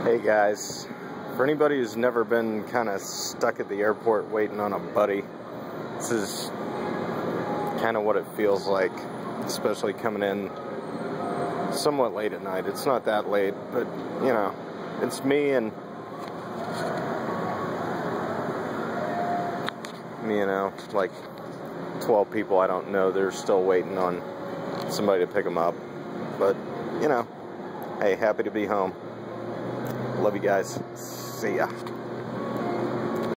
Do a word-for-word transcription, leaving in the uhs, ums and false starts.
Hey guys, for anybody who's never been kind of stuck at the airport waiting on a buddy, this is kind of what it feels like, especially coming in somewhat late at night. It's not that late, but you know, it's me and you know, like twelve people I don't know. They're still waiting on somebody to pick them up, but you know, hey, happy to be home. Love you guys. See ya.